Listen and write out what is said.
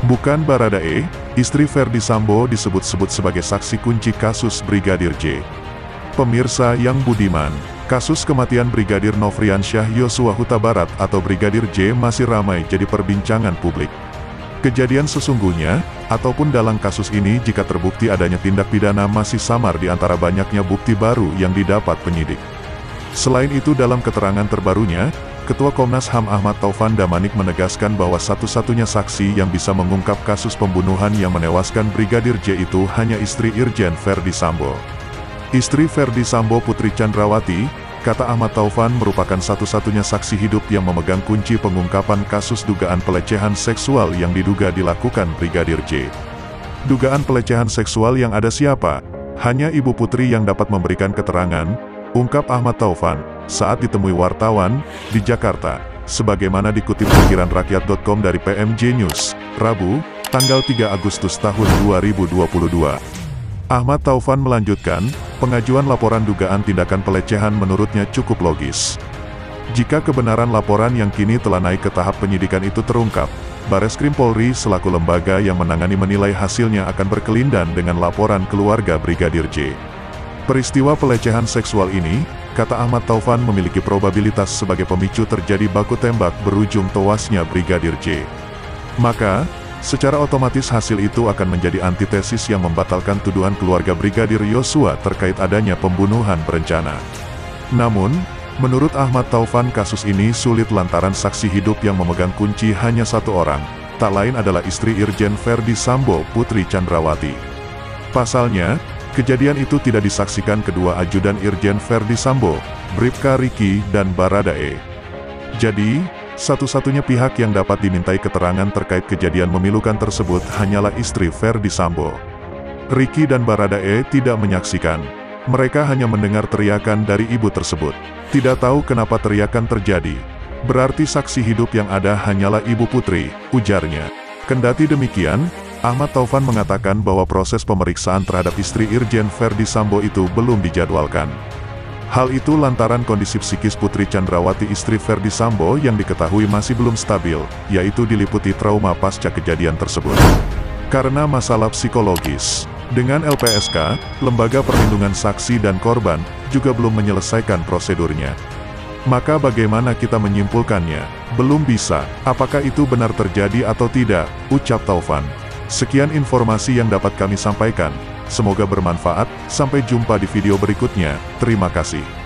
Bukan Baradae, istri Ferdy Sambo disebut-sebut sebagai saksi kunci kasus Brigadir J. Pemirsa yang budiman, kasus kematian Brigadir Nofriansyah Yosua Huta Barat atau Brigadir J masih ramai jadi perbincangan publik. Kejadian sesungguhnya, ataupun dalam kasus ini jika terbukti adanya tindak pidana masih samar di antara banyaknya bukti baru yang didapat penyidik. Selain itu dalam keterangan terbarunya, Ketua Komnas HAM Ahmad Taufan Damanik menegaskan bahwa satu-satunya saksi yang bisa mengungkap kasus pembunuhan yang menewaskan Brigadir J itu hanya istri Irjen Ferdy Sambo. Istri Ferdy Sambo Putri Chandrawati, kata Ahmad Taufan merupakan satu-satunya saksi hidup yang memegang kunci pengungkapan kasus dugaan pelecehan seksual yang diduga dilakukan Brigadir J. Dugaan pelecehan seksual yang ada siapa? Hanya Ibu Putri yang dapat memberikan keterangan, ungkap Ahmad Taufan, saat ditemui wartawan, di Jakarta, sebagaimana dikutip pikiranrakyat.com dari PMJ News, Rabu, tanggal 3 Agustus tahun 2022. Ahmad Taufan melanjutkan, pengajuan laporan dugaan tindakan pelecehan menurutnya cukup logis. Jika kebenaran laporan yang kini telah naik ke tahap penyidikan itu terungkap, Bareskrim Polri selaku lembaga yang menangani menilai hasilnya akan berkelindan dengan laporan keluarga Brigadir J. Peristiwa pelecehan seksual ini, kata Ahmad Taufan memiliki probabilitas sebagai pemicu terjadi baku tembak berujung tewasnya Brigadir J. Maka, secara otomatis hasil itu akan menjadi antitesis yang membatalkan tuduhan keluarga Brigadir Yosua terkait adanya pembunuhan berencana. Namun, menurut Ahmad Taufan kasus ini sulit lantaran saksi hidup yang memegang kunci hanya satu orang, tak lain adalah istri Irjen Ferdy Sambo Putri Chandrawati. Pasalnya, kejadian itu tidak disaksikan kedua ajudan Irjen Ferdy Sambo, Bribka Riki dan Baradae. Jadi, satu-satunya pihak yang dapat dimintai keterangan terkait kejadian memilukan tersebut hanyalah istri Ferdy Sambo. Riki dan Baradae tidak menyaksikan. Mereka hanya mendengar teriakan dari ibu tersebut. Tidak tahu kenapa teriakan terjadi. Berarti saksi hidup yang ada hanyalah Ibu Putri, ujarnya. Kendati demikian, Ahmad Taufan mengatakan bahwa proses pemeriksaan terhadap istri Irjen Ferdy Sambo itu belum dijadwalkan. Hal itu lantaran kondisi psikis Putri Chandrawati istri Ferdy Sambo yang diketahui masih belum stabil, yaitu diliputi trauma pasca kejadian tersebut. Karena masalah psikologis, dengan LPSK, Lembaga Perlindungan Saksi dan Korban, juga belum menyelesaikan prosedurnya. Maka bagaimana kita menyimpulkannya? Belum bisa. Apakah itu benar terjadi atau tidak? Ucap Taufan. Sekian informasi yang dapat kami sampaikan. Semoga bermanfaat. Sampai jumpa di video berikutnya. Terima kasih.